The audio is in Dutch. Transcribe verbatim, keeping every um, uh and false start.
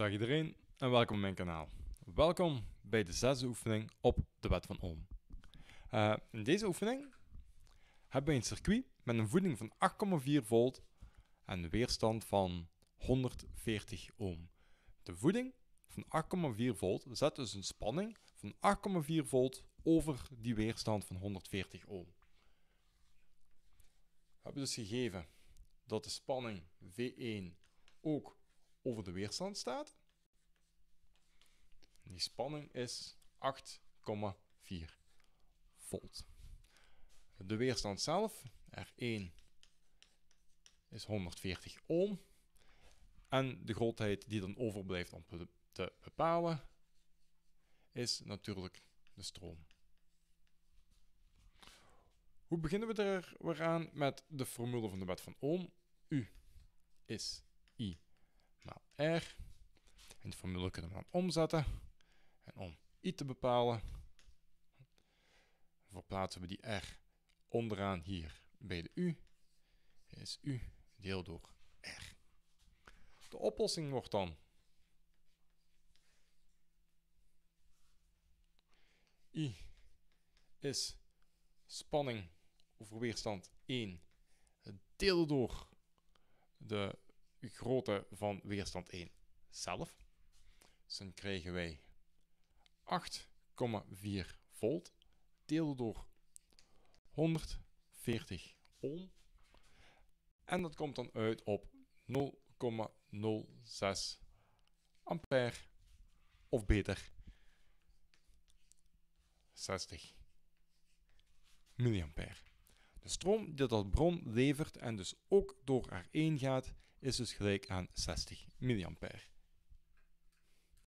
Dag iedereen en welkom op mijn kanaal. Welkom bij de zesde oefening op de wet van Ohm. Uh, in deze oefening hebben we een circuit met een voeding van acht komma vier volt en een weerstand van honderdveertig ohm. De voeding van acht komma vier volt zet dus een spanning van acht komma vier volt over die weerstand van honderdveertig ohm. We hebben dus gegeven dat de spanning V één ook over de weerstand staat. Die spanning is acht komma vier volt. De weerstand zelf, R één, is honderdveertig ohm. En de grootheid die dan overblijft om te bepalen, is natuurlijk de stroom. Hoe beginnen we er weer aan met de formule van de wet van Ohm? U is I maal R. En die formule kunnen we dan omzetten. En om I te bepalen, verplaatsen we die R onderaan hier bij de U. Is U deel door R. De oplossing wordt dan I is spanning over weerstand één deel door de grootte van weerstand één zelf. Dus dan krijgen wij acht komma vier volt deel door honderdveertig ohm. En dat komt dan uit op nul komma nul zes ampère, of beter zestig milliampère. De stroom die dat bron levert en dus ook door R één gaat, is dus gelijk aan zestig milliampère.